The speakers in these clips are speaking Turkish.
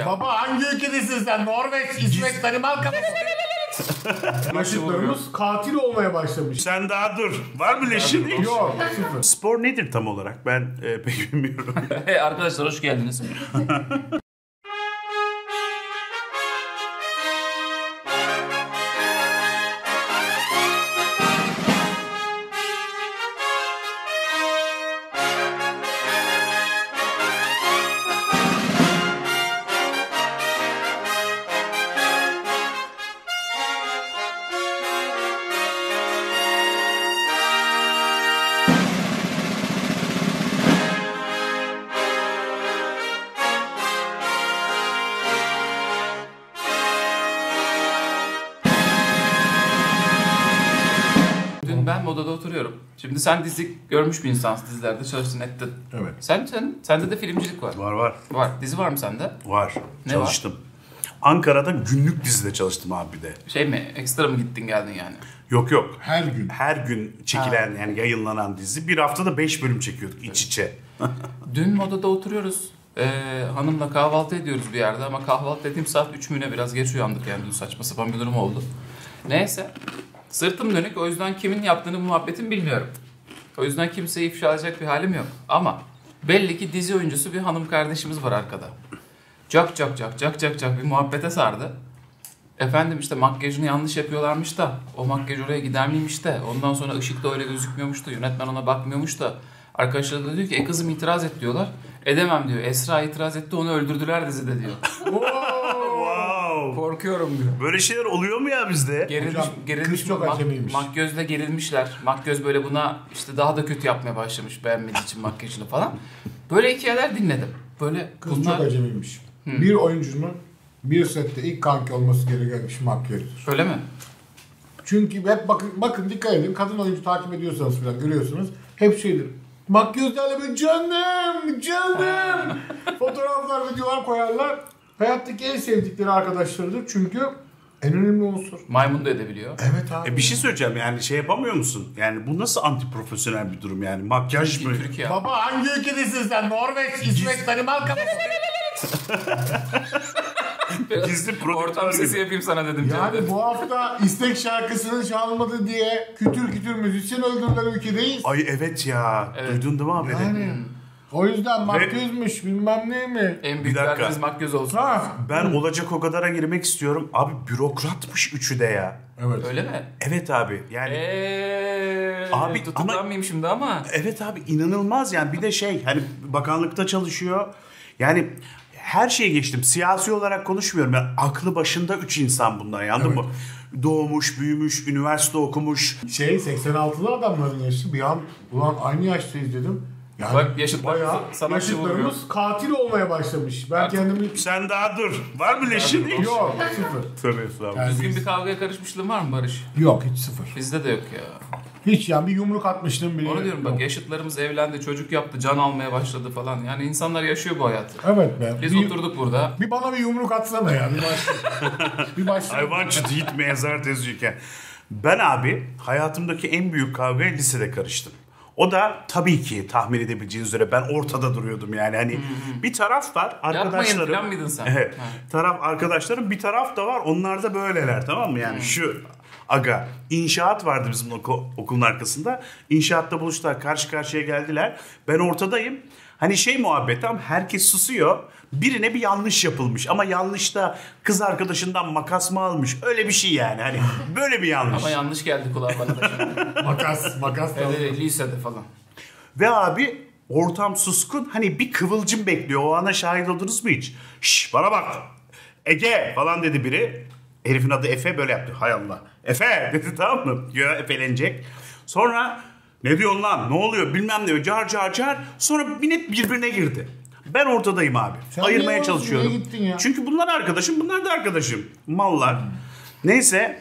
Baba hangi ülkedesin sen? Norveç, İsveç, Danimarka mı? Yaşıtlarımız katil olmaya başlamış. Sen daha dur. Var mı leşin? Yok, sıfır. Spor nedir tam olarak? Ben pek bilmiyorum. Arkadaşlar hoş geldiniz. Dün ben modada oturuyorum. Şimdi sen dizi görmüş bir insansın, dizilerde çalıştın ettin. Evet. Sende de filmcilik var. Var. Var. Dizi var mı sende? Var. Ne Çalıştım. Ankara'da günlük dizide çalıştım abi bir de. Şey mi? Ekstra mı gittin geldin yani? Yok. Her gün. Her gün çekilen yani yayınlanan dizi. Bir haftada 5 bölüm çekiyorduk iç içe. Dün modada oturuyoruz. Hanımla kahvaltı ediyoruz bir yerde ama kahvaltı dediğim saat 3 müne biraz geç uyandık yani dün saçma sapan bir durum oldu. Neyse. Sırtım dönük, o yüzden kimin yaptığını muhabbetin bilmiyorum. O yüzden kimseyi ifşa edecek bir halim yok. Ama belli ki dizi oyuncusu bir hanım kardeşimiz var arkada. Cak bir muhabbete sardı. Efendim işte makyajını yanlış yapıyorlarmış da o makyaj oraya gider miymiş de ondan sonra ışıkta öyle gözükmüyormuş da yönetmen ona bakmıyormuş da arkadaşlar da diyor ki kızım itiraz et diyorlar. Edemem diyor. Esra itiraz etti, onu öldürdüler dizide diyor. Wow. Korkuyorum diyor. Böyle şeyler oluyor mu ya bizde? Gerilmiş kız çok acemiymiş. Makyözle gerilmişler. Makyöz böyle buna işte daha da kötü yapmaya başlamış beğenmediği için makyajını falan. Böyle hikayeler dinledim. Böyle Kız bunlar... çok acemiymiş. Bir oyuncunun bir sette ilk kanki olması gereken kişi makyajdır. Öyle mi? Çünkü hep bakın dikkat edin. Kadın oyuncu takip ediyorsanız falan görüyorsunuz. Hep şeydir. Makyözlerle böyle canım. Fotoğraflar, videolar koyarlar. Hayattaki en sevdikleri arkadaşlarıdır. Çünkü en önemli unsur. Maymun da edebiliyor. Evet abi. Bir şey söyleyeceğim yani şey yapamıyor musun? Yani bu nasıl antiprofesyonel bir durum yani? Makyaj mı? Türkiye. Baba hangi ülkedesin sen? Norveç, İsveç, Danimarka mı? Gizli Ortam prodüktör sesi gibi. yapayım sana dedim. Yani bu hafta istek şarkısının çalmadı diye kütür müzisyen öldürülen ülkedeyiz. Ay evet ya. Evet. Duydun değil mi haberi? Yani o yüzden makyözmüş bilmem ne mi? En büyük Bir dakika. derdimiz makyöz olsun. Ha. Ben olacak o kadara girmek istiyorum. Abi bürokratmış üçü de ya. Evet. Öyle mi? Evet abi yani. Abi, tutuklanmayayım şimdi ama. Evet abi inanılmaz yani bir de şey hani bakanlıkta çalışıyor. Yani her şeye geçtim. Siyasi olarak konuşmuyorum. Yani aklı başında 3 insan bunlar anladın Evet. mı? Doğmuş, büyümüş, üniversite okumuş. 86'lı adamların yaşı bir an ulan aynı yaştayız dedim. Yani Bak yaşıtlarımız bayağı sanatçı vuruyor. yaşıtlarımız katil olmaya başlamış. Ben kendimi... Sen daha dur. Var mı leşin? Yok sıfır. Tövbe estağfurullah. Düzgün bir kavgaya karışmışlığın var mı Barış? Yok hiç sıfır. Bizde de yok ya. Hiç yani bir yumruk atmıştım bile. Onu diyorum bak yok. yaşıtlarımız evlendi, çocuk yaptı, can almaya başladı falan. Yani insanlar yaşıyor bu hayatı. Evet be. Biz oturduk burada. Bir bana bir yumruk atsana ya. Bir başla. I want you to eat me as hard as you can. Ben abi hayatımdaki en büyük kavgaya lisede karıştım. O da tabii ki tahmin edebileceğiniz üzere ben ortada duruyordum yani hani bir taraf var arkadaşlarım. Yapmayın falan mıydın sen? Evet. Taraf arkadaşlarım bir taraf da var onlar da böyleler tamam mı yani şu aga inşaat vardı bizim okulun arkasında. İnşaatta buluştular karşı karşıya geldiler. Ben ortadayım. Hani şey muhabbet tam herkes susuyor. Birine bir yanlış yapılmış ama yanlışta kız arkadaşından makas mı almış? Öyle bir şey yani. Hani böyle bir yanlış. Ama yanlış geldi kulağa bana da şimdi. Makas da. Evet, lisede falan. Ve abi ortam suskun. Hani bir kıvılcım bekliyor. O ana şahit oldunuz mu hiç? Şş bana bak. Ege falan dedi biri. Herifin adı Efe böyle yaptı. Hay Allah. Efe dedi tamam mı? Ya efelenecek. Sonra ne diyorsun lan? Ne oluyor? Bilmem ne. Car. Sonra millet birbirine girdi. Ben ortadayım abi. Sen Ayırmaya niye çalışıyorum. oraya gittin ya? Çünkü bunlar arkadaşım, bunlar da arkadaşım. Mallar. Neyse.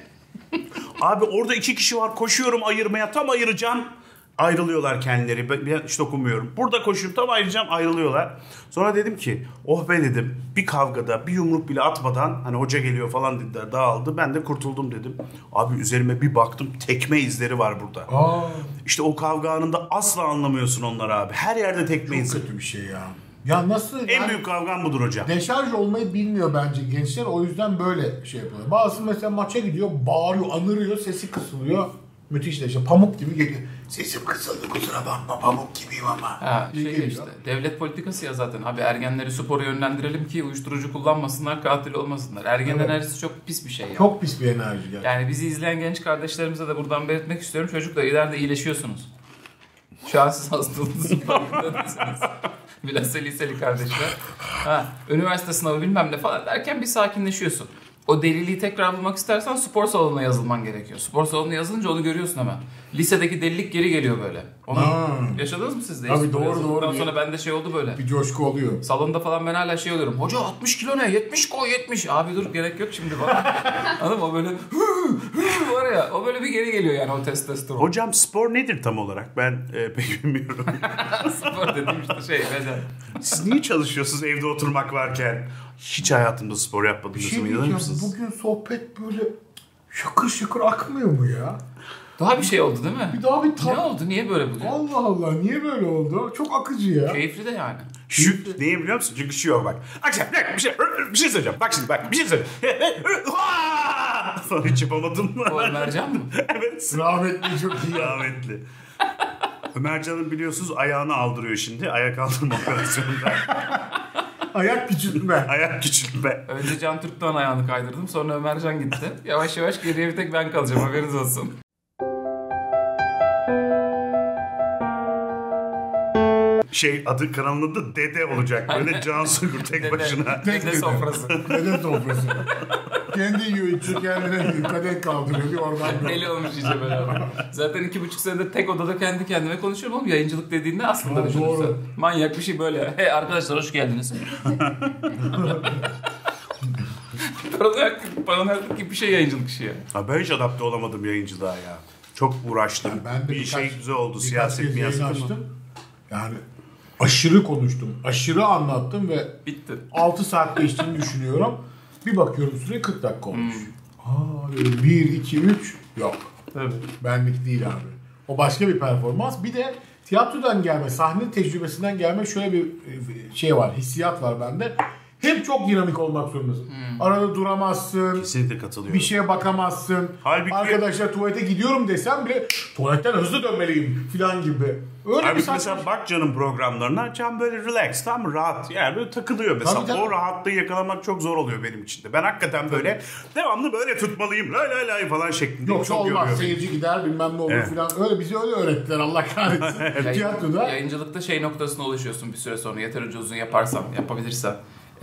Abi orada 2 kişi var. Koşuyorum ayırmaya. Tam ayıracağım. Ayrılıyorlar kendileri. Ben hiç dokunmuyorum. Burada koşuyorum. Tam ayıracağım. Ayrılıyorlar. Sonra dedim ki oh be dedim. Bir kavgada bir yumruk bile atmadan hani hoca geliyor falan dediler. Dağıldı. Ben de kurtuldum dedim. Abi üzerime bir baktım. Tekme izleri var burada. İşte o kavga anında asla anlamıyorsun onları abi. Her yerde tekme Çok izleri. kötü bir şey ya. Ya nasıl? En büyük kavgam budur hocam. Deşarj olmayı bilmiyor bence gençler. O yüzden böyle şey yapıyorlar. Bazısı mesela maça gidiyor, bağırıyor, anırıyor, sesi kısılıyor. Müthiş de işte pamuk gibi geliyor. Sesim kısıldı kusura bakma, pamuk gibiyim ama. Ha, İyi şey geliyor. işte devlet politikası ya zaten. Abi ergenleri spora yönlendirelim ki uyuşturucu kullanmasınlar, katil olmasınlar. Ergen Evet. enerjisi çok pis bir şey ya. Çok pis bir enerji yani. Yani bizi izleyen genç kardeşlerimize de buradan belirtmek istiyorum. Çocuklar ileride iyileşiyorsunuz. Şu an siz hastalığınızın farkında değilsiniz. Bilhassa liseli kardeşler. Ha, üniversite sınavı bilmem ne falan derken bir sakinleşiyorsun. O deliliği tekrar bulmak istersen spor salonuna yazılman gerekiyor. Spor salonuna yazılınca onu görüyorsun hemen. Lisedeki delilik geri geliyor böyle. Onu yaşadınız mı siz de? Tabii, Spor doğru, yazıldıktan doğru. sonra bende şey oldu böyle. Bir coşku oluyor. Salonda falan ben hala şey oluyorum. Hoca 60 kilo ne? 70 koy 70. Abi dur gerek yok şimdi falan. Anladın mı? O böyle var ya. O böyle bir geri geliyor yani o testosteron. Hocam spor nedir tam olarak? Ben pek bilmiyorum. Spor dediğim işte şey. Beden. Siz niye çalışıyorsunuz evde oturmak varken? Hiç hayatımda spor Bir yapmadınız şey mı? İnanır diyeceğim. mısınız? Bugün sohbet böyle şakır şakır akmıyor mu ya? Daha bir şey oldu değil mi? Bir daha bir Ne oldu? Niye böyle buluyor? Allah Allah niye böyle oldu? Çok akıcı ya. Keyifli de yani. Şu neyi biliyor musun? Çünkü şu yok bak. Akşam bir şey söyleyeceğim. Bak şimdi bak bir şey söyleyeceğim. Hiç yapamadım. O Ömercan mı? Evet. Rahmetli çok iyi ya. Rahmetli. Ömercan'ın biliyorsunuz ayağını aldırıyor şimdi. Ayak aldırma operasyonunda. Ayak küçültme. Ayak küçültme. Önce Can Türk'ten ayağını kaydırdım. Sonra Ömercan gitti. Yavaş yavaş geriye bir tek ben kalacağım. Haberiniz olsun. Adı kanalının adı Dede olacak. Böyle Can Sungur tek başına. Dede sofrası. Neden sofrası? Kendi yiyor içiyor kendine kadeh kaldırıyor bir oradan. Deli olmuş iyice böyle. Zaten 2,5 senedir tek odada kendi kendime konuşuyorum oğlum. Yayıncılık dediğinde aslında Ha, düşünürsen. doğru. Manyak bir şey böyle. Hey arkadaşlar hoş geldiniz. Paranoyak gibi bir şey yayıncılık işi ya. Ha, ben hiç adapte olamadım yayıncılığa ya. Çok uğraştım. Ben de bir şey güzel oldu. birkaç Siyaset kez yayın miyaset ama. açtım. Yani aşırı konuştum. Aşırı anlattım ve Bitti. 6 saat geçtiğini düşünüyorum. Bir bakıyorum süre 40 dakika olmuş. Aa, 1, 2, 3 yok. Tabii. Benlik değil abi. O başka bir performans. Bir de tiyatrodan gelme, sahne tecrübesinden gelme şöyle bir şey var, hissiyat var bende. Hep çok dinamik olmak zorundasın. Arada duramazsın. Kesinlikle katılıyorum. Bir şeye bakamazsın. Halbuki- Arkadaşlar tuvalete gidiyorum desem bile tuvaletten hızlı dönmeliyim falan gibi. Öyle bir Halbuki saçma. mesela bak Can'ın programlarına Can böyle relax, tam mı, rahat, yani böyle takılıyor mesela. Tabii, tabii. O rahatlığı yakalamak çok zor oluyor benim için de. Ben hakikaten böyle devamlı böyle tutmalıyım, lay lay lay falan şeklinde. Yoksa çok olmaz. yoruyor beni. Seyirci gider bilmem ne olur Evet. falan. Öyle bizi öyle öğrettiler Allah kahretsin. Tiyatroda. Yayıncılıkta şey noktasına ulaşıyorsun bir süre sonra. Yeterince uzun yaparsan, yapabilirsen.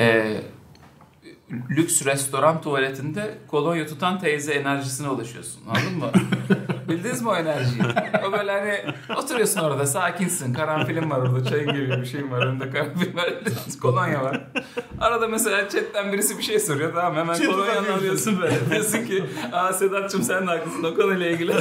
Lüks restoran tuvaletinde kolonya tutan teyze enerjisine ulaşıyorsun. Anladın mı? Bildiniz mi o enerjiyi? O böyle hani oturuyorsun orada sakinsin. Karanfilin var orada. Çayın geliyor bir şeyin var. Önünde karanfil var. Kolonya var. Arada mesela chatten birisi bir şey soruyor. Tamam hemen Chat kolonyanı uzatıyorsun. alıyorsun böyle. Diyorsun ki Sedat'cığım sen de haklısın. O konuyla ilgili.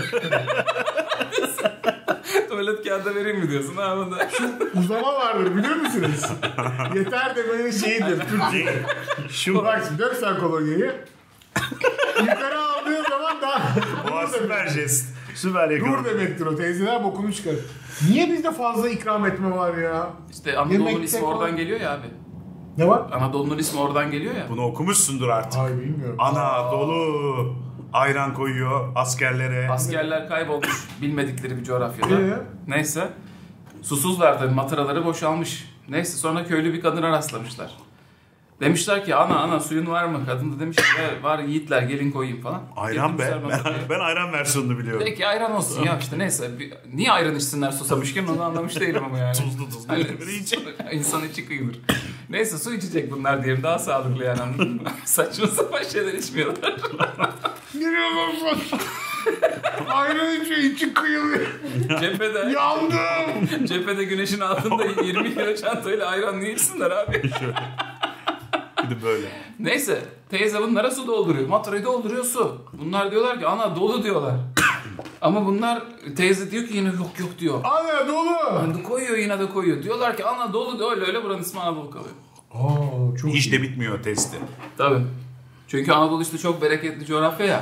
Tuvalet kağıdı vereyim mi diyorsun? Ha, bunda. Uzama vardır biliyor musunuz? Yeter demenin şeyidir Türkiye. Şu Bak şimdi dök sen kolonyayı. Yukarı aldığın zaman daha... o süper jest. Süper Dur yakaladım. demektir o. Teyzeler bokunu çıkarır. Niye bizde fazla ikram etme var ya? İşte Anadolu'nun Yemekte ismi falan. oradan geliyor ya abi. Ne var? Anadolu'nun ismi oradan geliyor ya. Bunu okumuşsundur artık. Ay bilmiyorum. Anadolu ayran koyuyor askerlere. Askerler kaybolmuş bilmedikleri bir coğrafyada. Neyse. Susuzlar tabii matıraları boşalmış. Neyse sonra köylü bir kadına rastlamışlar. Demişler ki ana suyun var mı? Kadın da demiş ki var yiğitler gelin koyayım falan. Ayran be. Getirmişler matarayı. Ben ayran versiyonunu biliyorum. Peki ayran olsun ya işte neyse. Niye ayran içsinler susamışken onu anlamış değilim ama yani. Tuzlu Hani, böyle yiyecek. İnsan içi kıyılır. Neyse su içecek bunlar diyelim daha sağlıklı yani anladın mı? Saçma sapan şeyler içmiyorlar. Geliyor musun? Ayran içiyor içi kıyılıyor. Cephede, Yandım. cephede güneşin altında 20 kilo çantayla ayran niye içsinler abi? Bir de böyle. Neyse teyze bunlara su dolduruyor. Matarayı dolduruyor su. Bunlar diyorlar ki ana dolu diyorlar. Ama bunlar teyze diyor ki yine yok diyor. Ana dolu. Hani koyuyor yine de koyuyor. Diyorlar ki ana dolu diyor öyle buranın ismi Anadolu kalıyor. Aa çok Hiç iyi. de bitmiyor testi. Tabii. Çünkü Anadolu işte çok bereketli coğrafya ya.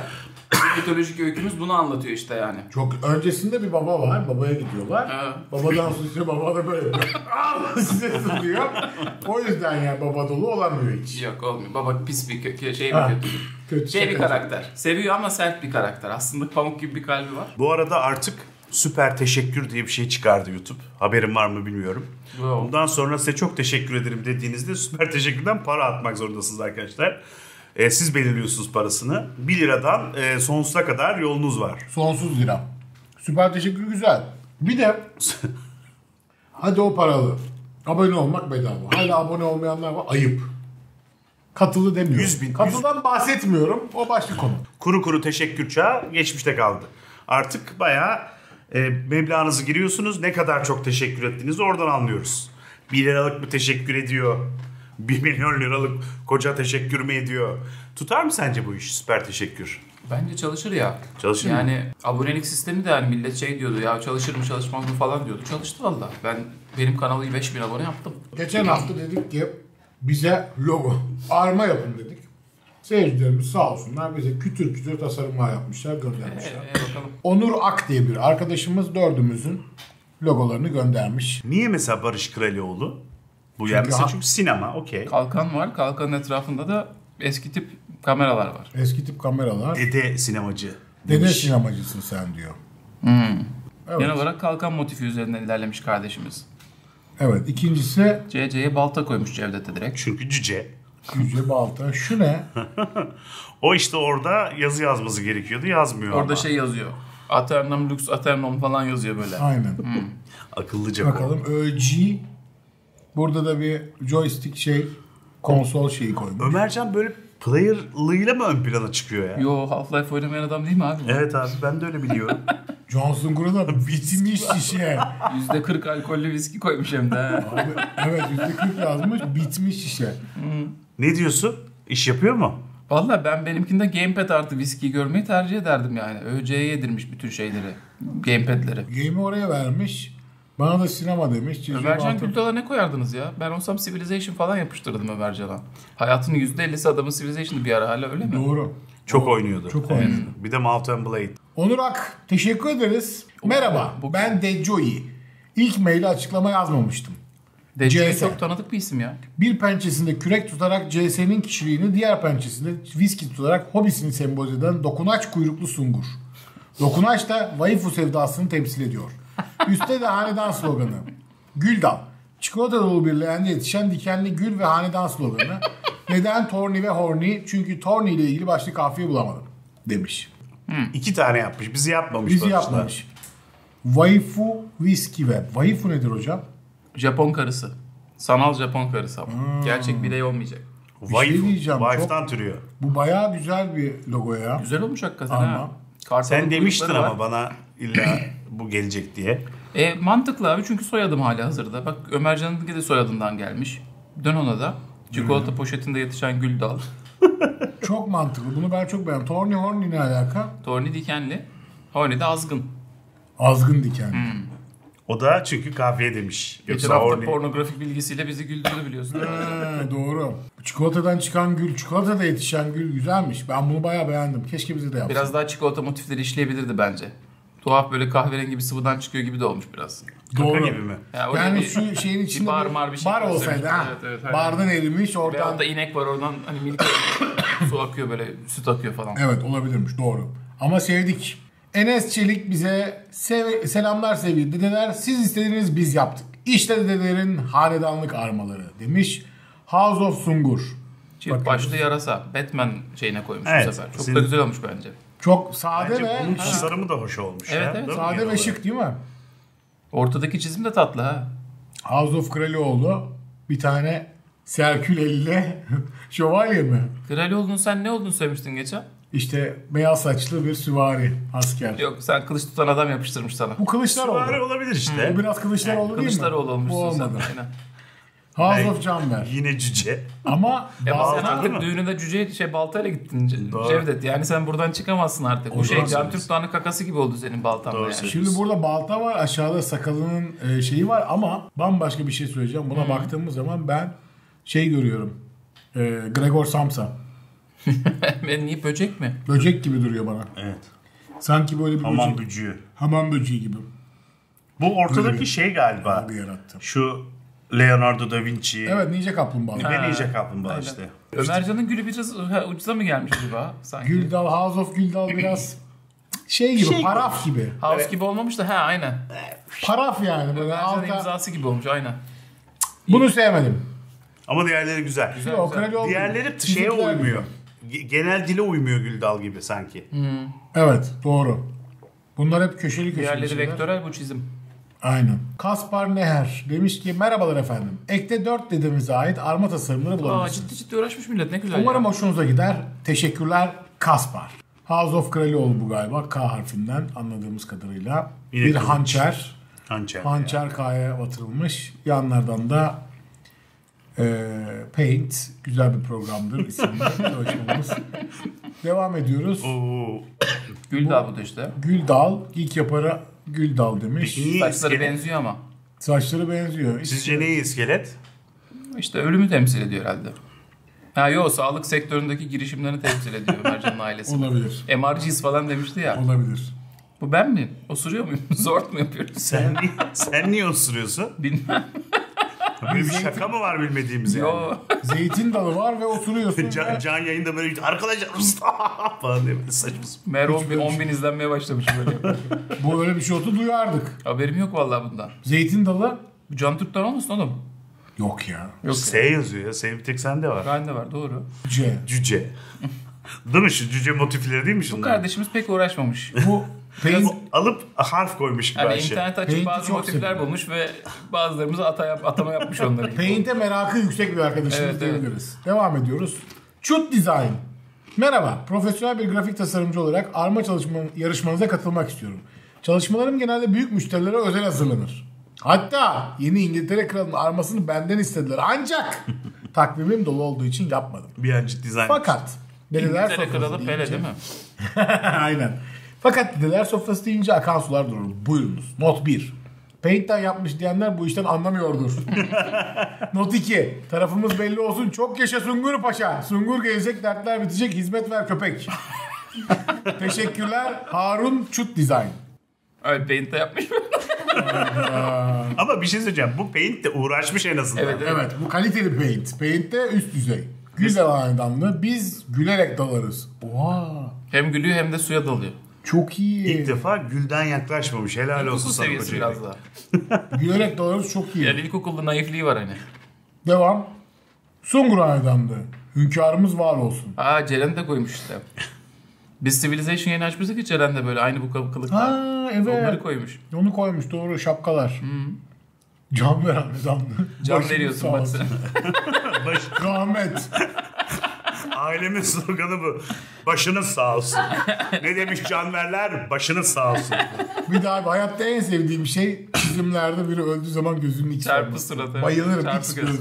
Mitolojik öykümüz bunu anlatıyor işte yani. Çok öncesinde bir baba var. Babaya gidiyorlar. Evet. Babadan sonra işte baba da böyle size sızlıyor. O yüzden yani baba dolu olamıyor hiç. Yok olmuyor. Baba pis bir şey Ha, bir kötü. kötü Şey bir şaka. karakter. Seviyor ama sert bir karakter. Aslında pamuk gibi bir kalbi var. Bu arada artık süper teşekkür diye bir şey çıkardı YouTube. Haberin var mı bilmiyorum. Wow. Bundan sonra size çok teşekkür ederim dediğinizde süper teşekkürden para atmak zorundasınız arkadaşlar. Siz belirliyorsunuz parasını. 1 liradan sonsuza kadar yolunuz var. Sonsuz lira. Süper teşekkür güzel. Bir de hadi o paralı. Abone olmak bedava. Hala abone olmayanlar var. Ayıp. Katılı demiyorum. 100.000. Katıldan bahsetmiyorum. O başka konu. Kuru kuru teşekkür çağı geçmişte kaldı. Artık bayağı meblağınızı giriyorsunuz. Ne kadar çok teşekkür ettiğinizi oradan anlıyoruz. 1 liralık mı teşekkür ediyor? 1 milyon liralık koca teşekkür mü ediyor? Tutar mı sence bu iş? Süper teşekkür. Bence çalışır ya. Çalışır mı? Yani abonelik sistemi de yani millet şey diyordu ya çalışır mı çalışmaz mı falan diyordu. Çalıştı valla. Benim kanalı 5000 abone yaptım. Geçen hafta dedik ki bize logo, arma yapın dedik. Seyircilerimiz sağ olsunlar bize kütür kütür tasarımlar yapmışlar, göndermişler. Bakalım. Onur Ak diye bir arkadaşımız dördümüzün logolarını göndermiş. Niye mesela Barış Kralioğlu? Bu yani mesela çünkü sinema, okey. Kalkan var. Kalkanın etrafında da eski tip kameralar var. Eski tip kameralar. Dede sinemacı. Dede demiş. sinemacısın sen diyor. Evet. Genel olarak kalkan motifi üzerinden ilerlemiş kardeşimiz. Evet. İkincisi CC'ye balta koymuş Cevdet'e direkt. Çünkü cüce. Yüce Balta. Şu ne? O işte orada yazı yazması gerekiyordu, yazmıyor Orada ama. şey yazıyor. Aternum lux aternum falan yazıyor böyle. Aynen. Akıllıca Bakalım. ÖG. Burada da bir joystick konsol şeyi koymuş. Ömercan böyle player'lığıyla mı ön plana çıkıyor ya? Yo Half-Life oynamayan adam değil mi abi? Evet abi ben de öyle biliyorum. Johnson Gruden bitmiş şişe. %40 alkollü viski koymuş hem de. Abi, evet %40 yazmış. Bitmiş şişe. Ne diyorsun? İş yapıyor mu? Valla ben benimkinde gamepad artı viski görmeyi tercih ederdim yani. ÖC'ye yedirmiş bütün şeyleri. Gamepad'leri. Game'i oraya vermiş. Bana da sinema demiş. Ömercan Gültal'a ne koyardınız ya? Ben olsam Civilization falan yapıştırdım Ömercan'a. Hayatının %50'si adamın Civilization'ı bir ara hala öyle mi? Doğru. Çok oynuyordu. Çok oynuyordu. Bir de Mount and Blade. Onur Ak, teşekkür ederiz. Merhaba, ben Dejoy. İlk maili açıklama yazmamıştım. DC'ye CS. çok tanıdık bir isim ya. Bir pençesinde kürek tutarak CS'nin kişiliğini, diğer pençesinde viski tutarak hobisini sembolize eden dokunaç kuyruklu sungur. Dokunaç da waifu sevdasını temsil ediyor. Üstte de hanedan sloganı. Güldal. Çikolata dolu bir leğende yetişen dikenli gül ve hanedan sloganı. Neden Torni ve Horny? Çünkü Torni ile ilgili başka kafiye bulamadım demiş. 2 tane yapmış. Bizi yapmamış. Bizi Barış'la. yapmamış. Waifu whisky ve waifu nedir hocam? Japon karısı. Sanal Japon karısı ama. Gerçek birey olmayacak. Waifu. diyeceğim, Wife'dan türüyor. Bu bayağı güzel bir logo ya. Güzel olmuş hakikaten Ama. ha. Kartalın Sen demiştin kuyrukları ama var. bana illa bu gelecek diye. Mantıklı abi çünkü soyadım hali hazırda. Bak Ömercan'ınki de soyadından gelmiş. Dön ona da. Çikolata poşetinde yetişen gül dal. Çok mantıklı. Bunu ben çok beğendim. Torni Horny ne alaka? Torni dikenli. Horny de azgın. Azgın diken. O da çünkü kafiye demiş. Geçen Yoksa hafta Horny- pornografik bilgisiyle bizi güldürdü biliyorsun. Doğru. Çikolatadan çıkan gül, çikolatada yetişen gül güzelmiş. Ben bunu bayağı beğendim. Keşke bize de yapsın. Biraz daha çikolata motifleri işleyebilirdi bence. Tuhaf böyle kahverengi bir sıvıdan çıkıyor gibi de olmuş biraz. Kaka Doğru. gibi mi? Orada Yani bir- şu şeyin içinde bar mar bir şey bar koysamış. olsaydı ha. Evet, aynen. Bardan erimiş Veyahut oradan. da inek var oradan hani milk su akıyor böyle süt akıyor falan. Evet olabilirmiş doğru. Ama sevdik. Enes Çelik bize selamlar sevgili dedeler. Siz istediğiniz biz yaptık. İşte dedelerin hanedanlık armaları demiş. House of Sungur. Çift Bakın. başlı yarasa. Batman şeyine koymuş Evet, bu sefer. Çok senin- da güzel olmuş bence. Çok sade Bence ve bunun tasarımı da hoş olmuş. Evet, ya. evet. Değil mi? sade Genel ve olarak. şık değil mi? Ortadaki çizim de tatlı ha. House of Kralioğlu bir tane Serkül elle şövalye mi? Kralioğlu'nun sen ne olduğunu söylemiştin geçen? İşte beyaz saçlı bir süvari asker. Yok sen kılıç tutan adam yapıştırmış sana. Bu Kılıçdaroğlu. Süvari olabilir işte. Bu biraz Kılıçdaroğlu değil mi? Kılıçdaroğlu Bu olmuşsun sen. olmadı. Aynen. House Ben- of Canber. Yine cüce. Ama Ya ama bazı- sen artık düğününde cüce baltayla gittin Doğru. Cevdet. Yani sen buradan çıkamazsın artık. O O şey zaman Can Türk Dağı'nın kakası gibi oldu senin baltan Doğru yani. söylüyorsun. Şimdi burada balta var, aşağıda sakalının şeyi var ama bambaşka bir şey söyleyeceğim. Buna baktığımız zaman ben şey görüyorum. Gregor Samsa. Ben niye böcek mi? Böcek gibi duruyor bana. Evet. Sanki böyle bir Hamam böcek. böceği. Hamam böceği gibi. Bu ortadaki Böyle. şey galiba. Bir yarattım. Şu Leonardo da Vinci. Evet, Ninja Kaplumbağa. Ve Ninja Kaplumbağa Aynen. işte. Ömercan'ın gülü biraz ucuza mı gelmiş acaba sanki? Güldal, House of Güldal biraz şey gibi, paraf gibi. House gibi olmamış da aynen. Paraf yani böyle Ömercan'ın alta. imzası gibi olmuş aynen. Bunu sevmedim. Ama diğerleri güzel. Güzel, O güzel. krali oldu. Diğerleri şeye Çizikler uymuyor. Genel dile uymuyor Güldal gibi sanki. Evet, doğru. Bunlar hep köşeli Diğerleri şeyler. vektörel, bu çizim. Aynen. Kaspar Neher demiş ki merhabalar efendim. Ekte 4 dedemize ait arma tasarımları bulabilirsiniz. Ciddi uğraşmış millet, ne güzel Umarım ya. hoşunuza gider. Teşekkürler Kaspar. House of Kralioğlu bu galiba. K harfinden anladığımız kadarıyla. Yine bir kılıç. hançer. Hançer. Hançer K'ya batırılmış. Yanlardan da Paint. Güzel bir programdır isimli çalışmamız. Devam ediyoruz. Oo. Güldal bu da işte. Güldal. Geek yaparı Güldal demiş. Niye Saçları iskelet? benziyor ama. Saçları benziyor. Sizce neyi iskelet? İşte ölümü temsil ediyor herhalde. Ha yok, sağlık sektöründeki girişimlerini temsil ediyor Ömercan'ın ailesi. Olabilir. MRC'yiz falan demişti ya. Olabilir. Bu ben mi? Osuruyor muyum? Zort mu yapıyoruz? Sen niye osuruyorsun? Bilmem. Böyle bir şaka mı var bilmediğimiz yani? Yo. Zeytin dalı var ve oturuyorsun. Can yayında böyle arkadaşlar falan diye böyle saçma sapan. Meğer 10 bin izlenmeye başlamış böyle. Bu öyle bir şey olsa duyardık. Haberim yok vallahi bundan. Zeytin dalı Bu Can Türk'ten olmasın oğlum? yok ya. Yok. S yazıyor ya. S bir tek sende var. Bende var, doğru. C. Cüce. Değil mi şu cüce motifleri değil mi Bu şunlar? kardeşimiz pek uğraşmamış. Bu Biraz Paint, alıp harf koymuş gibi Hani Ayşe. internet açıp Paint'i bazı çok motifler seviyorum. bulmuş ve bazılarımıza atama yapmış onları. Paint'e merakı yüksek bir arkadaşımız Evet, evet. diyebiliriz. Devam ediyoruz. Chut Design. Merhaba. Profesyonel bir grafik tasarımcı olarak arma yarışmanıza katılmak istiyorum. Çalışmalarım genelde büyük müşterilere özel hazırlanır. Hatta yeni İngiltere Kralı'nın armasını benden istediler. Ancak takvimim dolu olduğu için yapmadım. Bir an ciddi dizayn. Fakat deliler İngiltere sofrası kralı Pele deyince... değil mi? Aynen. Fakat deliler sofrası deyince akan sular durur. Buyurunuz. Not 1. Paint'ten yapmış diyenler bu işten anlamıyordur. Not 2. Tarafımız belli olsun. Çok yaşa Sungur Paşa. Sungur gelecek, dertler bitecek. Hizmet ver köpek. Teşekkürler. Harun Çut Design. Evet, Paint'te yapmış. Ama bir şey söyleyeceğim. Bu paint de uğraşmış en azından. Evet, Evet, bu kaliteli paint. Paint de üst düzey. Güzel hanedanlı. Biz gülerek dalarız. Oha. Hem gülüyor hem de suya dalıyor. Çok iyi. İlk defa gülden yaklaşmamış. Helal olsun İlkokul sana seviyesi kocayı. biraz daha. Gülerek dalarız çok iyi. Yani ilkokulda naifliği var hani. Devam. Sungur hanedanlığı. Hünkârımız var olsun. Aa, Ceren de koymuş işte. Biz Civilization yeni açmıştık ya, Ceren de böyle aynı bu kılıkla. Ha evet. Onları koymuş. Onu koymuş doğru, şapkalar. Can ver hanedanlığı. Can Başınız veriyorsun sağ bak olsun. sen. Rahmet. Ailemin sloganı bu. Başınız sağ olsun. Ne demiş canverler? Başınız sağ olsun. Bir daha bir hayatta en sevdiğim şey çizimlerde biri öldüğü zaman gözünün içi. Çarpı suratı. Bayılırım. Çarpı X göz. gözlü.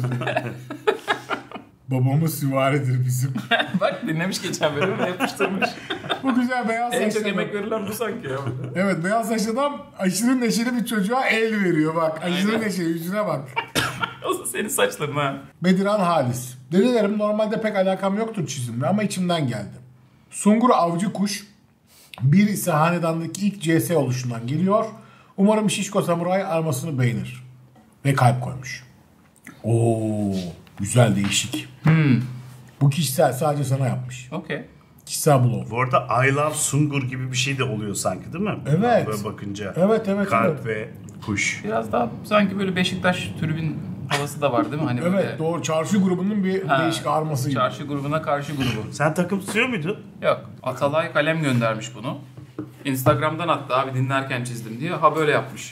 Babamız süvaridir bizim. Bak dinlemiş geçen bölümü ve yapıştırmış. Bu güzel beyaz En çok saçlı emek adam. verilen bu sanki ya. Evet, beyaz saçlı adam aşırı neşeli bir çocuğa el veriyor bak. Aşırı Aynen. neşeli, yüzüne bak. O da senin saçların ha. Bediran Halis. Delilerim normalde pek alakam yoktur çizimle ama içimden geldi. Sungur avcı kuş bir ise hanedandaki ilk CS oluşundan geliyor. Umarım Şişko Samuray armasını beğenir. Ve kalp koymuş. Oo, güzel, değişik. Bu kişisel, sadece sana yapmış. Okey. Kişisel blog. Bu arada I Love Sungur gibi bir şey de oluyor sanki değil mi? Evet. Böyle bakınca. Evet, evet, Kalp evet. ve kuş. Biraz daha sanki böyle Beşiktaş tribün havası da var değil mi? Hani Evet, böyle doğru. Çarşı grubunun bir Ha, değişik arması gibi. çarşı grubuna karşı grubu. Sen takım tutuyor muydun? Yok. Atalay kalem göndermiş bunu. Instagram'dan attı, abi dinlerken çizdim diye. Ha böyle yapmış.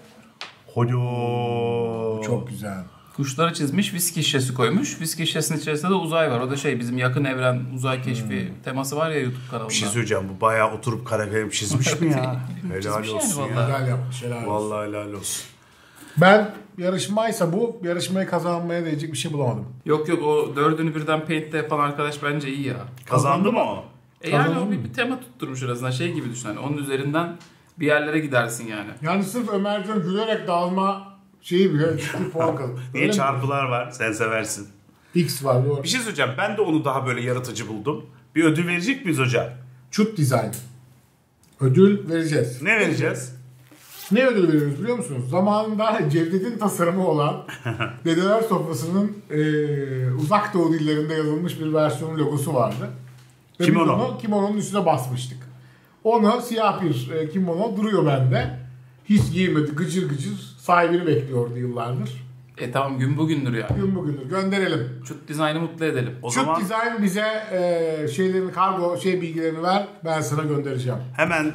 Hoyo. Çok güzel. Kuşları çizmiş, viski şişesi koymuş. Viski şişesinin içerisinde de uzay var. O da şey, bizim yakın evren uzay keşfi teması var ya YouTube kanalında. Bir şey söyleyeceğim. Bu bayağı oturup kara kalem çizmiş mi ya? Helal Çizmiş yani olsun ya. vallahi. Güzel yapmış. Helal olsun. Vallahi helal olsun. Ben yarışmaysa bu, yarışmayı kazanmaya değecek bir şey bulamadım. Yok o dördünü birden Paint'te yapan arkadaş bence iyi ya. Kazandı mı o? Yani Kazandı o mı? bir tema tutturmuş arasında, şey gibi düşün. Hani onun üzerinden bir yerlere gidersin yani. Yani sırf Ömercan gülerek dalma şeyi bile ciddi puan kazandı. Niye Öyle mi? çarpılar var? Sen seversin. X var doğru. Bir şey söyleyeceğim. Ben de onu daha böyle yaratıcı buldum. Bir ödül verecek miyiz hocam? Chut Design. Ödül vereceğiz. Ne vereceğiz? Ne ödül veriyoruz biliyor musunuz? Zamanında Cevdet'in tasarımı olan Dedeler Sofrası'nın uzak doğu dillerinde yazılmış bir versiyonun logosu vardı. Ve Kimono. biz onu kimononun üstüne basmıştık. Onu siyah bir kimono duruyor bende. Hiç giymedi, gıcır gıcır. Sahibini bekliyordu yıllardır. Tamam, gün bugündür yani. Gün bugündür gönderelim. Chut Design'ı mutlu edelim. O Chut zaman Design bize şeylerini, kargo bilgilerini ver. Ben sana göndereceğim. hemen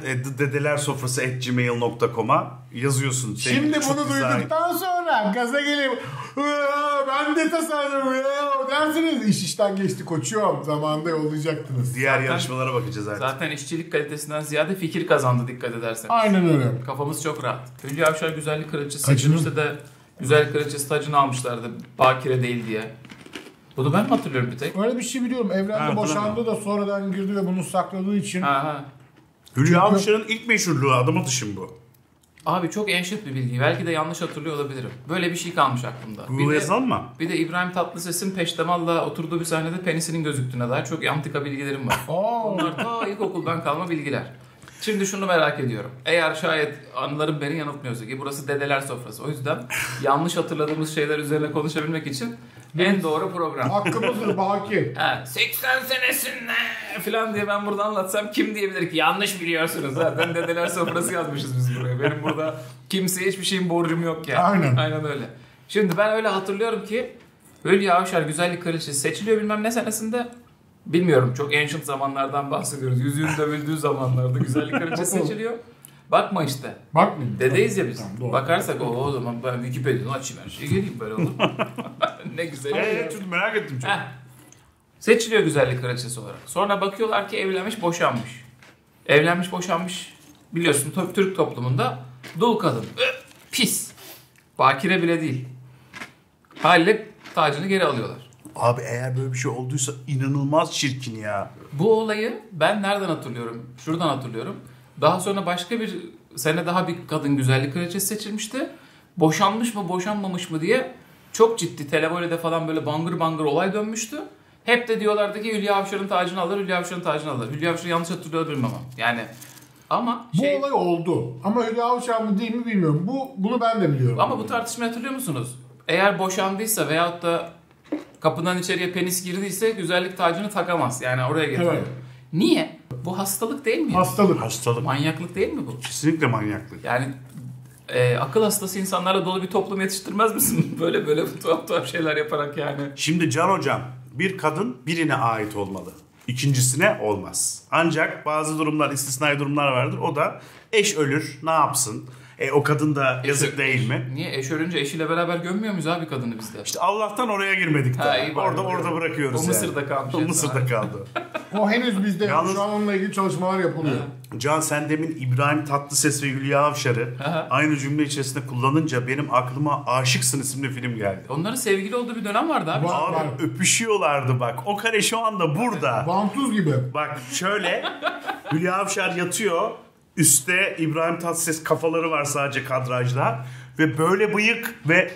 dedelersofrası@gmail.com'a yazıyorsun. Şimdi Chut bunu Design. duyduktan sonra gaza gelip ben de tasarladım dersiniz. İş işten geçti koçum. Zamanında yollayacaktınız. Diğer yarışmalara bakacağız artık. Zaten işçilik kalitesinden ziyade fikir kazandı, dikkat ederseniz. Aynen öyle. Kafamız çok rahat. Hülya Avşar güzellik kraliçesi Tacını- seçilmişse de güzellik kraliçesi tacını almışlardı. Bakire değil diye. Bunu ben mi hatırlıyorum bir tek? Öyle bir şey biliyorum. Evrende Ha, boşandı da sonradan girdi ve bunu sakladığı için. Ha. Hülya Avşar'ın ilk meşhurluğu adım atışım bu. Abi çok enşit bir bilgi. Belki de yanlış hatırlıyor olabilirim. Böyle bir şey kalmış aklımda. Bu yazalım mı? Bir de İbrahim Tatlıses'in peştemalla oturduğu bir sahnede penisinin gözüktüğüne dair çok antika bilgilerim var. Oo. Bunlar ta ilkokuldan kalma bilgiler. Şimdi şunu merak ediyorum. Eğer şayet anılarım beni yanıltmıyorsa ki burası dedeler sofrası. O yüzden yanlış hatırladığımız şeyler üzerine konuşabilmek için en doğru program. Hakkımızdır Baki. Ha, 80 senesinde falan diye ben burada anlatsam kim diyebilir ki yanlış biliyorsunuz. Zaten dedeler sofrası yazmışız biz buraya. Benim burada kimseye hiçbir şeyin borcum yok ya. Aynen. Aynen öyle. Şimdi ben öyle hatırlıyorum ki Hülya Avşar güzellik kraliçesi seçiliyor bilmem ne senesinde. Bilmiyorum, çok ancient zamanlardan bahsediyoruz. Yüzüğün dövüldüğü zamanlarda güzellik kraliçesi seçiliyor. Bakma işte. Bakmayın. Dedeyiz ya biz. Tamam, doğru. Bakarsak o zaman ben Wikipedia'dan açayım her şeyi geleyim böyle olur. Ne güzel. Çok merak ettim çok. Heh. Seçiliyor güzellik kraliçesi olarak. Sonra bakıyorlar ki evlenmiş boşanmış. Evlenmiş boşanmış biliyorsun Türk toplumunda dul kadın. Pis. Bakire bile değil. Haliyle tacını geri alıyorlar. Abi eğer böyle bir şey olduysa inanılmaz çirkin ya. Bu olayı ben nereden hatırlıyorum? Şuradan hatırlıyorum. Daha sonra başka bir sene daha bir kadın güzellik kraliçesi seçilmişti. Boşanmış mı boşanmamış mı diye çok ciddi televolede falan böyle bangır bangır olay dönmüştü. Hep de diyorlardı ki Hülya Avşar'ın tacını alır, Hülya Avşar'ın tacını alır. Hülya Avşar'ı yanlış hatırlıyor bilmem ama. Yani ama Bu olay oldu. Ama Hülya Avşar mı değil mi bilmiyorum. Bunu ben de biliyorum. ama bu tartışmayı hatırlıyor musunuz? Eğer boşandıysa veyahut da kapıdan içeriye penis girdiyse güzellik tacını takamaz. Yani oraya getiriyor. Evet. Niye? Bu hastalık değil mi? Hastalık. Hastalık. Manyaklık değil mi bu? Kesinlikle manyaklık. Yani akıl hastası insanlarla dolu bir toplum yetiştirmez misin? böyle tuhaf şeyler yaparak yani. Şimdi Can Hocam, bir kadın birine ait olmalı. İkincisine olmaz. Ancak bazı durumlar, istisnai durumlar vardır. O da eş ölür, ne yapsın? O kadın da yazık değil mi? Niye? Eş ölünce eşiyle beraber gömmüyor muyuz abi kadını bizde? İşte Allah'tan oraya girmedik daha. iyi bari. Orada bırakıyoruz O Mısır'da kalmış. O Mısır'da kaldı. O henüz bizde. Yalnız- Şu an onunla ilgili çalışmalar yapılıyor. Can sen demin İbrahim Tatlıses ve Hülya Avşar'ı Aha. aynı cümle içerisinde kullanınca benim aklıma Aşıksın isimli film geldi. Onların sevgili olduğu bir dönem vardı abi. Var. Abi öpüşüyorlardı bak. O kare şu anda burada. Vantuz gibi. Bak şöyle Hülya Avşar yatıyor. Üstte İbrahim Tatlıses kafaları var sadece kadrajda. Ve böyle bıyık ve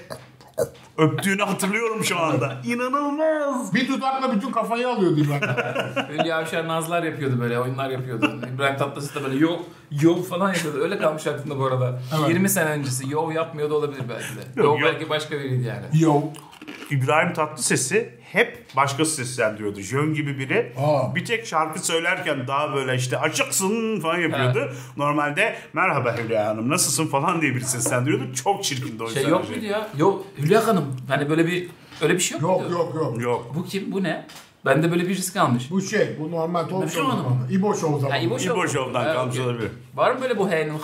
öptüğünü hatırlıyorum şu anda. İnanılmaz. Bir dudakla bütün kafayı alıyordu İbrahim. Hülya Avşar nazlar yapıyordu böyle, oyunlar yapıyordu. İbrahim Tatlıses de böyle yov falan yapıyordu. Öyle kalmış aklımda bu arada. Evet. 20 sene öncesi yov yapmıyor da olabilir belki de. Yok, Yov yok. belki başka biriydi yani. Yo. İbrahim Tatlıses'i hep başkası seslendiriyordu. Jön gibi biri. Aa. Bir tek şarkı söylerken daha böyle işte açıksın falan yapıyordu. Normalde merhaba Hülya Hanım nasılsın falan diye biri seslendiriyordu. Çok çirkindi o yüzden. Şey yok muydu ya? Yok Hülya Hanım. Hani böyle bir öyle bir şey yok muydu? Yok. Yok. Bu kim? Bu ne? Bende böyle bir risk almış. Bu bu normal talk Ne show şu an zamanı. İbo show zamanı. Ha, İbo Show. İbo Show'dan Ha, kalmış okey. olabilir. Var mı böyle bu hanım?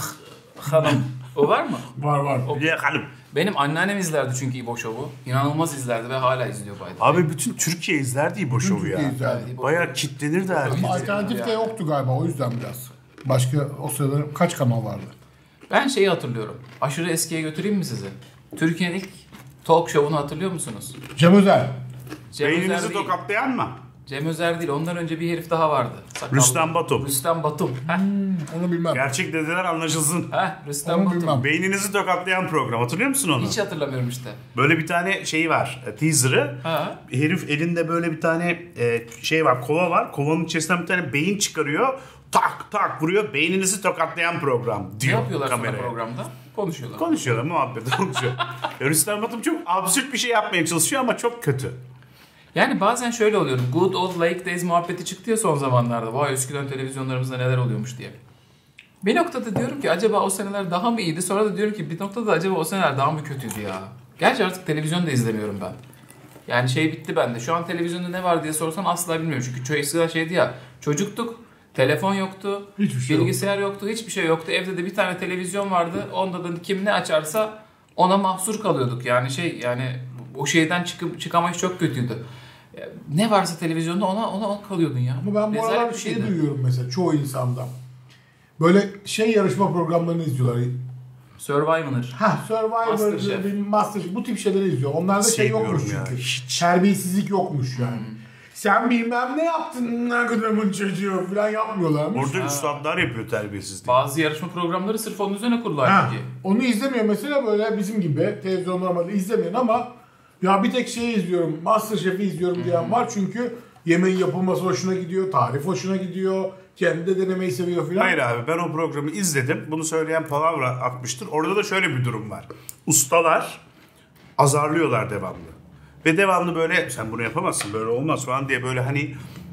O var mı? Var. Hülya Hanım. Benim anneannem izlerdi çünkü İbo Show'u. İnanılmaz izlerdi ve hala izliyor baydı. Abi bütün Türkiye izlerdi İbo Show'u ya. Türkiye izlerdi. Bayağı kitlenirdi herkes. Ama alternatif de yoktu galiba o yüzden biraz. Başka o sırada kaç kanal vardı? Ben şeyi hatırlıyorum. Aşırı eskiye götüreyim mi sizi? Türkiye'nin ilk talk show'unu hatırlıyor musunuz? Cem Özer. Cem Özer Beyninizi değil. tokatlayan mı? Cem Özer değil. Ondan önce bir herif daha vardı. Sakallı. Rüstem Batum. Rüstem Batum. Heh. Onu bilmem. Gerçek dediler anlaşılsın. Rüstem Onu Batum. bilmem. Beyninizi tokatlayan program. Hatırlıyor musun onu? Hiç hatırlamıyorum işte. Böyle bir tane şey var. Teaser'ı. Ha. Herif elinde böyle bir tane şey var. Kova var. Kovanın içerisinden bir tane beyin çıkarıyor. Tak tak vuruyor. Beyninizi tokatlayan program Ne diyor yapıyorlar kameraya. sonra programda? Konuşuyorlar. Konuşuyorlar, muhabbet konuşuyor. Rüstem Batum çok absürt bir şey yapmaya çalışıyor ama çok kötü. Yani bazen şöyle oluyor. Good Old Lake Days muhabbeti çıktı ya son zamanlarda. Vay eskiden televizyonlarımızda neler oluyormuş diye. Bir noktada diyorum ki acaba o seneler daha mı iyiydi? Sonra da diyorum ki bir noktada acaba o seneler daha mı kötüydü ya? Gerçi artık televizyon da izlemiyorum ben. Yani şey bitti bende. Şu an televizyonda ne var diye sorsan asla bilmiyorum. Çünkü eskiden şeydi ya. Çocuktuk. Telefon yoktu. Hiçbir şey bilgisayar yoktu. Hiçbir şey yoktu. Evde de bir tane televizyon vardı. Onda da kim ne açarsa ona mahsur kalıyorduk. Yani o şeyden çıkamayış çok kötüydü. Ne varsa televizyonda ona kalıyordun ya. Ama ben bu Rezalet aralar bir bir şey şeydi. duyuyorum mesela çoğu insanda. Böyle yarışma programlarını izliyorlar. Survivor. Survivor, Masterchef. Masterchef bu tip şeyleri izliyor. Onlarda şey yokmuş Sevmiyorum ya, çünkü. hiç. Terbiyesizlik yokmuş yani. Sen bilmem ne yaptın ne kadarımın çocuğu falan yapmıyorlarmış. Orada üstadlar yapıyor terbiyesizliği. Bazı yarışma programları sırf onun üzerine kurulu halbuki. Onu izlemiyor mesela böyle bizim gibi televizyon normalde izlemeyen ama ya bir tek şeyi izliyorum, Masterchef'i izliyorum diyen var çünkü yemeğin yapılması hoşuna gidiyor, tarif hoşuna gidiyor, kendi de denemeyi seviyor filan. Hayır abi, ben o programı izledim. Bunu söyleyen Palavra atmıştır. Orada da şöyle bir durum var. Ustalar azarlıyorlar devamlı. Ve devamlı böyle sen bunu yapamazsın, böyle olmaz falan diye böyle hani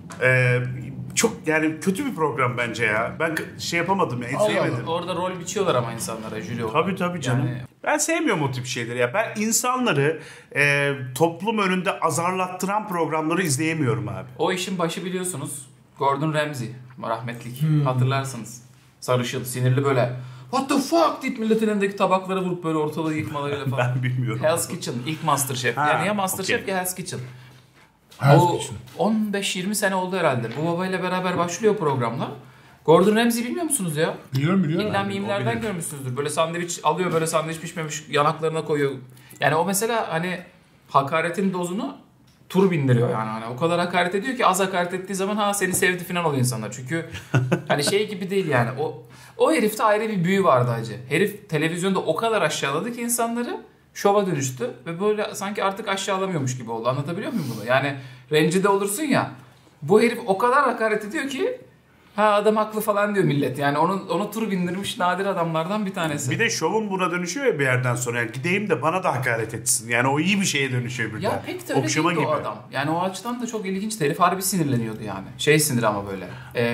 çok yani kötü bir program bence ya. Ben şey yapamadım ya, izleyemedim. Orada rol biçiyorlar ama insanlara jüri olarak. Tabii canım. Yani Ben sevmiyorum o tip şeyleri ya. Ben insanları toplum önünde azarlattıran programları izleyemiyorum abi. o işin başı biliyorsunuz Gordon Ramsay rahmetlik hatırlarsınız. Sarışın, sinirli böyle what the fuck deyip milletin elindeki tabakları vurup böyle ortalığı yıkmalarıyla falan. Ben bilmiyorum. Hell's Kitchen ilk Masterchef. Ha, Yani ya Masterchef okey. ya Hell's Kitchen. Hell's O Kitchen. 15-20 sene oldu herhalde. Bu babayla beraber başlıyor programlar. Gordon Ramsay bilmiyor musunuz ya? Biliyorum. İlla o mimlerden bilir. görmüşsünüzdür. Böyle sandviç alıyor, böyle sandviç pişmemiş yanaklarına koyuyor. Yani o mesela hani hakaretin dozunu tur bindiriyor yani. Hani o kadar hakaret ediyor ki az hakaret ettiği zaman seni sevdi falan oluyor insanlar. Çünkü hani şey gibi değil yani. O herifte ayrı bir büyü vardı hacı. Herif televizyonda o kadar aşağıladı ki insanları şova dönüştü ve böyle sanki artık aşağılamıyormuş gibi oldu. Anlatabiliyor muyum bunu? Yani rencide olursun ya. Bu herif o kadar hakaret ediyor ki adam haklı falan diyor millet. Yani onu tur bindirmiş nadir adamlardan bir tanesi. Bir de şovun buna dönüşüyor ya bir yerden sonra. Yani gideyim de bana da hakaret etsin. Yani o iyi bir şeye dönüşüyor birden. Ya pek de öyle Okşama değildi o gibi. adam. Yani o açıdan da çok ilginç. Herif harbi sinirleniyordu yani. Şey sinir ama böyle.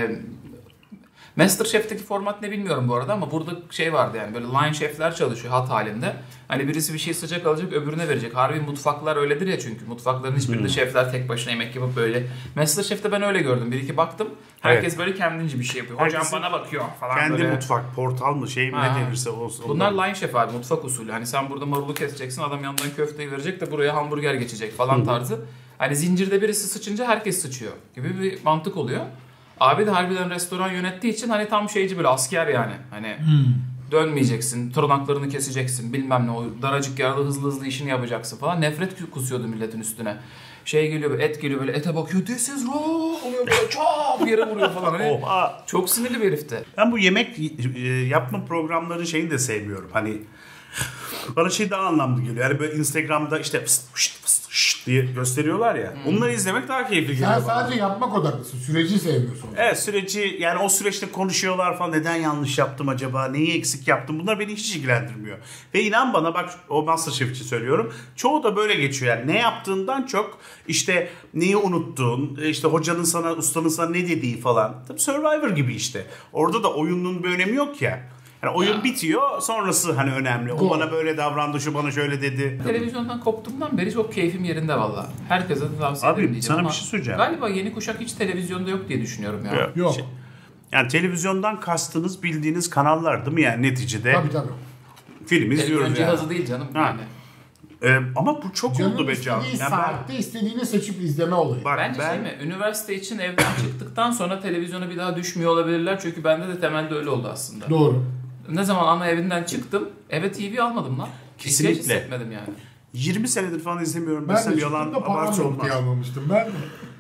Masterchef'teki format ne bilmiyorum bu arada ama burada şey vardı yani böyle line chef'ler çalışıyor hat halinde. Hani birisi bir şey sıcak alacak öbürüne verecek. Harbi mutfaklar öyledir ya çünkü. Mutfakların hiçbirinde şefler tek başına yemek yapıp böyle. Masterchef'te ben öyle gördüm. Bir iki baktım. Herkes böyle kendince bir şey yapıyor. Hocam Herkesin bana bakıyor falan Kendi böyle. mutfak, portal mı şey mi Ha. ne denirse o. Bunlar line chef abi mutfak usulü. Hani sen burada marulu keseceksin adam yandan köfteyi verecek de buraya hamburger geçecek falan tarzı. Hani zincirde birisi sıçınca herkes sıçıyor gibi bir mantık oluyor. Abi de harbiden restoran yönettiği için hani tam şeyci böyle asker yani. Hani dönmeyeceksin, tırnaklarını keseceksin bilmem ne o daracık yerde hızlı işini yapacaksın falan. Nefret kusuyordu milletin üstüne. Şey geliyor böyle et geliyor böyle ete bakıyor. This is raw oluyor böyle çap yere vuruyor falan. Hani Oha. çok sinirli bir herifti. Ben bu yemek yapma programlarının şeyini de sevmiyorum. Hani bana şey daha anlamlı geliyor. Yani böyle Instagram'da işte fıst fışt fıst fışt diye gösteriyorlar ya. Onları izlemek daha keyifli geliyor Sen bana. sadece yapmak odaklısın. Süreci sevmiyorsun. Evet, süreci yani o süreçte konuşuyorlar falan, neden yanlış yaptım acaba, neyi eksik yaptım, bunlar beni hiç ilgilendirmiyor. Ve inan bana bak, o Masterchef için söylüyorum, çoğu da böyle geçiyor yani ne yaptığından çok işte neyi unuttun, işte hocanın sana, ustanın sana ne dediği falan. Tabii Survivor gibi işte, orada da oyunun bir önemi yok ya. Yani oyun bitiyor, sonrası hani önemli. O bana böyle davrandı, şu bana şöyle dedi. Televizyondan koptuğumdan beri çok keyfim yerinde valla. Herkese de tavsiye Abi, ederim diyeceğim sana ama bir şey söyleyeceğim. galiba yeni kuşak hiç televizyonda yok diye düşünüyorum ya. Yok. Yani televizyondan kastınız bildiğiniz kanallar değil mi yani neticede? Tabii. Film izliyoruz Televizyon yani. cihazı değil canım Ha. yani. Ama bu çok Canın oldu be Can. istediği Yani ben- saatte istediğini seçip izleme olayı. Bak Bence ben şey mi? Üniversite için evden çıktıktan sonra televizyona bir daha düşmüyor olabilirler. Çünkü bende de temelde öyle oldu aslında. Doğru. Ne zaman ana evinden çıktım eve TV almadım lan. Kesinlikle. İhtiyaç hissetmedim yani. 20 senedir falan izlemiyorum. Ben Desem de yalan çıktığımda param abartı yok olmaz. diye almamıştım. Ben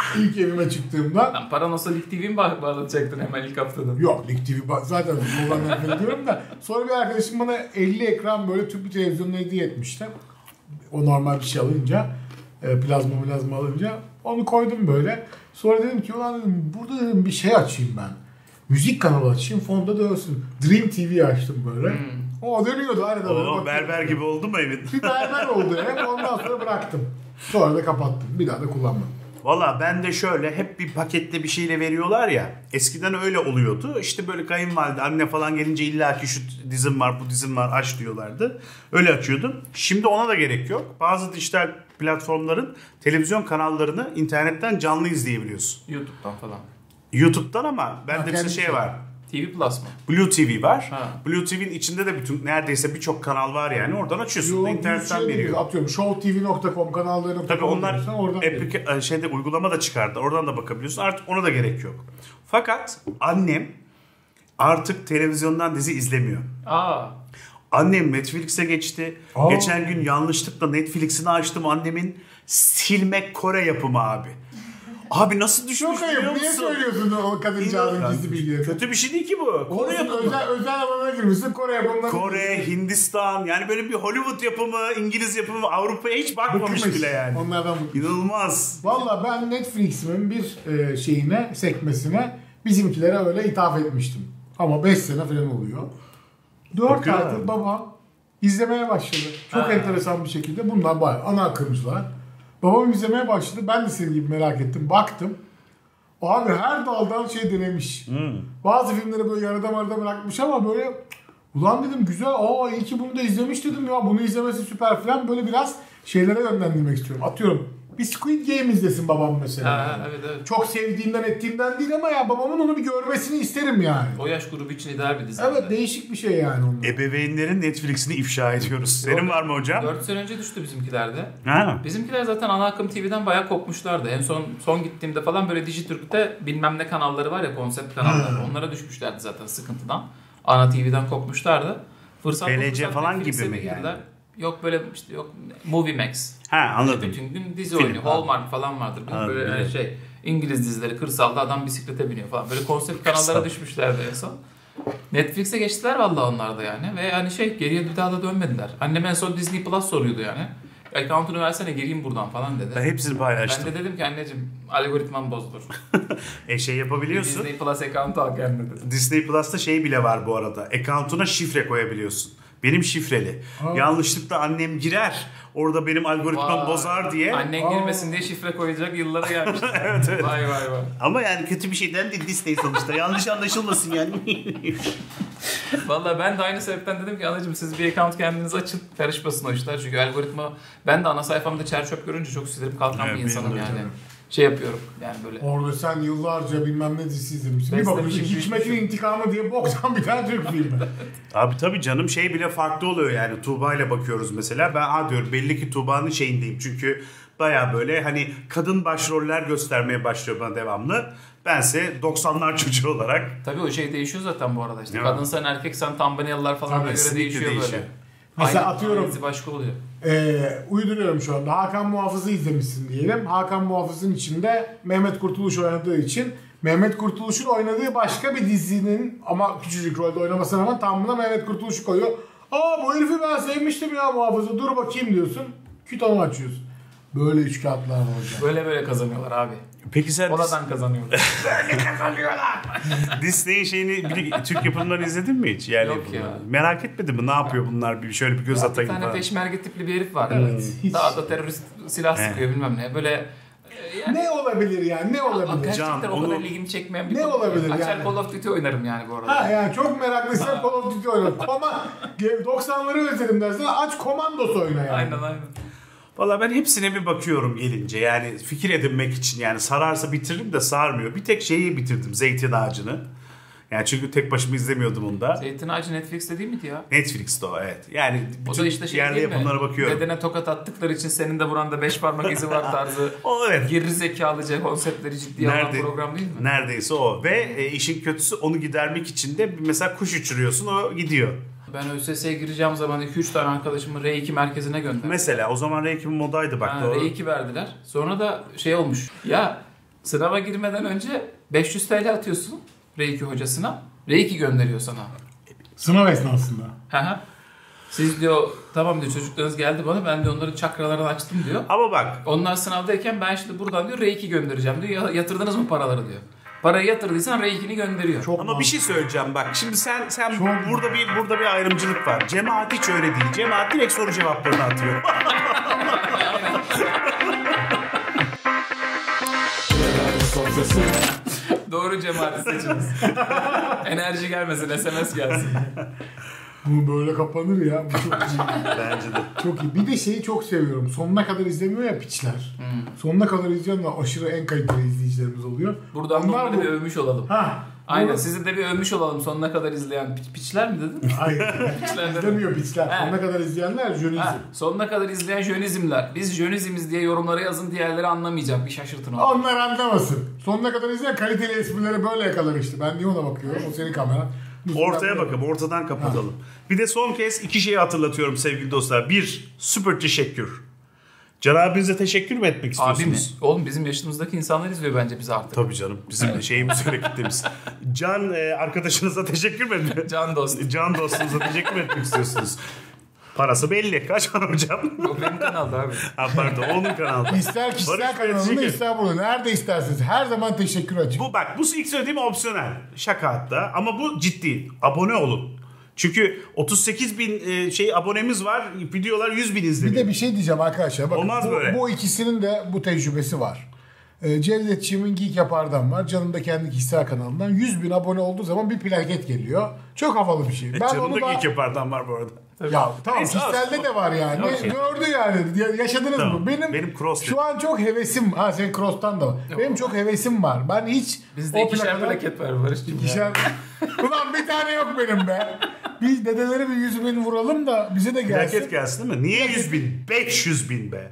İlk evime çıktığımda. Lan paran olsa Lig TV mi bağlatacaktın hemen ilk haftada? Yok, Lig TV zaten futboldan nefret ediyorum da. Sonra bir arkadaşım bana 50 ekran böyle tüplü televizyonunu hediye etmişti. O normal bir şey alınca, plazma alınca onu koydum böyle. Sonra dedim ki ulan dedim, burada dedim bir şey açayım ben. Müzik kanalı açayım, fonda dönsün. Dream TV açtım böyle. O dönüyordu arada. O berber gibi oldu mu evin? Bir berber oldu hep, ondan sonra bıraktım. Sonra da kapattım. Bir daha da kullanmadım. Valla ben de şöyle hep bir pakette bir şeyle veriyorlar ya. Eskiden öyle oluyordu. İşte böyle kayınvalide, anne falan gelince illaki şu dizim var, bu dizim var aç diyorlardı. Öyle açıyordum. Şimdi ona da gerek yok. Bazı dijital platformların televizyon kanallarını internetten canlı izleyebiliyorsun. YouTube'dan falan. YouTube'dan ama bende bir kendi şey var. TV Plus mı? Blue TV var. Ha. Blue TV'nin içinde de bütün neredeyse birçok kanal var yani. Oradan açıyorsun. Yo, internetten şey veriyor. Atıyorum showtv.com kanalları.com. Tabii onlar oradan uygulama da çıkardı. Oradan da bakabiliyorsun. Artık ona da gerek yok. Fakat annem artık televizyondan dizi izlemiyor. Annem Netflix'e geçti. Geçen gün yanlışlıkla Netflix'ini açtım. Annemin silmek Kore yapımı abi. Abi nasıl düşmüş Çok ayıp. biliyor Niye musun? söylüyorsun o kadıncağızın gizli bilgileri? Kötü bir şey değil ki bu. Kore yapımı. Özel alanına girmişsin. Kore yapımından. Kore, Hindistan yani böyle bir Hollywood yapımı, İngiliz yapımı, Avrupa'ya hiç bakmamış bile yani. Onlardan bıkmış. İnanılmaz. Valla ben Netflix'imin bir şeyine, sekmesine bizimkilere öyle ithaf etmiştim. Ama 5 sene falan oluyor. 4 aydır babam izlemeye başladı. Çok enteresan bir şekilde. Bunlar bayağı ana akımcılar. Babam izlemeye başladı. Ben de senin gibi merak ettim. Baktım. Abi her daldan şey denemiş. Bazı filmleri böyle yarıda marada bırakmış ama böyle ulan dedim güzel. İyi ki bunu da izlemiş dedim ya. Bunu izlemesi süper falan. Böyle biraz şeylere yönlendirmek istiyorum. Atıyorum. Bir Squid Game izlesin babam mesela. Evet. Çok sevdiğinden ettiğinden değil ama ya babamın onu bir görmesini isterim yani. O yaş grubu için ideal bir dizi. Evet, değişik bir şey yani onun. Ebeveynlerin Netflix'ini ifşa ediyoruz. Senin var mı hocam? 4 sene önce düştü bizimkilerde. Ha. Bizimkiler zaten ana akım TV'den bayağı kopmuşlardı. En son gittiğimde falan böyle Dijitürk'te bilmem ne kanalları var ya, konsept kanalları. Onlara düşmüşlerdi zaten sıkıntıdan. Ana TV'den kopmuşlardı. Fırsat PLC falan Netflix'e gibi mi girdiler. yani? Yok böyle işte yok Movie Max. Ha, anladım. Bütün gün dizi Film, oynuyor. ha. Hallmark falan vardır. Ha, Böyle biliyorum. İngiliz dizileri, kırsalda adam bisiklete biniyor falan. Böyle konsept kanallara Kırsal. düşmüşlerdi en son. Netflix'e geçtiler vallahi onlar da yani. Ve hani geriye bir daha da dönmediler. Annem en son Disney Plus soruyordu yani. Account'unu versene gireyim buradan falan dedi. Ben hepsini paylaştım. Ben de dedim ki anneciğim algoritman bozulur. Şey yapabiliyorsun. Disney Plus account'u al kendine dedim. Disney Plus'ta şey bile var bu arada. Account'una şifre koyabiliyorsun. Benim şifreli. Yanlışlıkla annem girer. Orada benim algoritmam Vay. bozar diye. Annen girmesin diye şifre koyacak yıllara gelmiş. Evet. Vay. Ama yani kötü bir şeyden değil Disney sonuçta. Yanlış anlaşılmasın yani. Vallahi ben de aynı sebepten dedim ki anacığım siz bir account kendiniz açın. Karışmasın o işler. Çünkü algoritma, ben de ana sayfamda çer çöp görünce çok sinirip kalkan bir insanım benim de yani. öyle. Şey yapıyorum yani böyle. Orada sen yıllarca bilmem ne dizisi izlemişsin. Bir bakıyorsun Hikmet'in İntikamı diye boktan bir tane Türk filmi. Abi tabii canım şey bile farklı oluyor yani. Tuğba ile bakıyoruz mesela. Ben diyorum belli ki Tuğba'nın şeyindeyim. Çünkü baya böyle hani kadın başroller göstermeye başlıyor bana devamlı. Bense 90'lar çocuğu olarak. Tabii o şey değişiyor zaten bu arada işte. Değil mi? Kadınsan erkeksen thumbnail'lar falan Tabii, göre kesinlikle değişiyor değişiyor. böyle. Mesela Aynı atıyorum dizi başka oluyor. uyduruyorum şu anda. Hakan Muhafız'ı izlemişsin diyelim. Hakan Muhafız'ın içinde Mehmet Kurtuluş oynadığı için Mehmet Kurtuluş'un oynadığı başka bir dizinin ama küçücük rolde oynamasına rağmen tamamına Mehmet Kurtuluş'u koyuyor. Bu herifi ben sevmiştim ya Muhafız'ı, dur bakayım diyorsun. Küt onu açıyorsun. Böyle üç kağıtlar var hocam. Böyle kazanıyorlar abi. Peki sen Oradan kazanıyorlar. Disney'in şeyini Türk yapımlarını izledin mi hiç? Yerli Yok yapımlarını. ya. Merak etmedin mi? Ne yapıyor bunlar? Şöyle bir göz Bir atayım tane falan. peşmerge tipli bir herif var. Hiç. Dağda terörist silah sıkıyor bilmem ne. Böyle Ne olabilir yani, ne olabilir? gerçekten Can, o kadar onu- ilgimi çekmeyen bir Ne konu. olabilir Açar yani? Call of Duty oynarım yani bu arada. Ha yani çok meraklıysan Call of Duty oyna. 90'ları özledim dersen aç Commandos oyna yani. Aynen. Valla ben hepsine bir bakıyorum gelince. Yani fikir edinmek için yani sararsa bitiririm de sarmıyor. Bir tek şeyi bitirdim. Zeytin Ağacı'nı. Yani çünkü tek başıma izlemiyordum onu da. Zeytin Ağacı Netflix'te değil miydi ya? Netflix'te o evet. Yani O bütün da işte şey yerli değil mi? yapımlara bakıyorum. Dedene tokat attıkları için senin de buranda 5 parmak izi var tarzı. O evet. Geri zekalıca konseptleri ciddiye alan program değil mi? Neredeyse o. Ve işin kötüsü onu gidermek için de mesela kuş uçuruyorsun o gidiyor. Ben ÖSS'ye gireceğim zaman 2-3 tane arkadaşımı R2 merkezine gönderdim. Mesela o zaman R2 modaydı bak doğru. R2 verdiler. Sonra da şey olmuş. Ya Sınava girmeden önce 500 TL atıyorsun Reiki hocasına. Reiki gönderiyor sana. Sınav esnasında. Hı hı. Siz diyor tamam diyor çocuklarınız geldi bana ben de onların çakralarını açtım diyor. Ama bak Onlar sınavdayken ben şimdi buradan diyor Reiki göndereceğim diyor. Yatırdınız mı paraları diyor. Parayı yatırdıysan Reiki'ni gönderiyor. Çok ama bir şey söyleyeceğim bak. Şimdi sen Çok burada bir ayrımcılık var. Cemaat hiç öyle değil. Cemaat direkt soru cevaplarını atıyor. Doğru cemaati seçiniz. Enerji gelmesin, SMS gelsin. Bu böyle kapanır ya. Bu çok iyi. Bence de. Çok iyi. Bir de şeyi çok seviyorum. Sonuna kadar izlemiyor ya piçler. Sonuna kadar izleyenler aşırı en kaliteli izleyicilerimiz oluyor. Buradan Onlar bunları bir övmüş olalım. Ha. Aynen bu- sizi de bir övmüş olalım sonuna kadar izleyen piçler mi dedin? Hayır. Piçler de mi? İzlemiyor piçler. Ha. Sonuna kadar izleyenler jönizm. Ha, sonuna kadar izleyen jönizmler. Biz jönizmiz diye yorumlara yazın diğerleri anlamayacak. Bir şaşırtın onu. Onlar anlamasın. Sonuna kadar izleyen kaliteli esprileri böyle yakalar işte. Ben niye ona bakıyorum? O senin kameran. Ortaya bakalım. Ortadan kapatalım. Bir de son kez iki şeyi hatırlatıyorum sevgili dostlar. Bir, süper teşekkür. Can abinize teşekkür mü etmek istiyorsunuz? Abi mi? Oğlum bizim yaşımızdaki insanlar izliyor bence bizi artık. Tabii canım. Bizim de şeyimiz öyle kitlemiz. Can arkadaşınıza teşekkür mü ediyor? Can dost. Can dostunuza teşekkür mü etmek istiyorsunuz? Parası belli. Kaç var hocam? O benim kanalda abi. Ha pardon onun kanalda. İster kişisel Barış Bey kanalında diyecek ki, ister burada. Nerede isterseniz. Her zaman teşekkür açık. bu ilk söylediğim opsiyonel. Şaka hatta. Ama bu ciddi. Abone olun. Çünkü 38 bin abonemiz var. Videolar 100 bin Bir izleniyor. de bir şey diyeceğim arkadaşlar. Bakın, Olmaz böyle. Bu ikisinin de bu tecrübesi var. Cevdetçiğimin Geek Yapar'dan var. Canım da kendi kişisel kanalından. 100 bin abone olduğu zaman bir plaket geliyor. Çok havalı bir şey. Ben Canım onu da da... ilk yapardan var bu arada. Ya tamam Neyse, kişiselde olsun. de var yani. Okey. Gördü yani. Yaşadınız Tamam. mı? Benim cross şu an çok hevesim. Ha senin cross'tan da var. Benim çok hevesim var. Ben hiç Bizde ikişer plaket var Barış'cığım. İkişer... Ulan bir tane yok benim be. Biz dedeleri bir 100 bin vuralım da bize de gelsin. Plaket gelsin değil mi? Niye 100 bin? 500 bin be.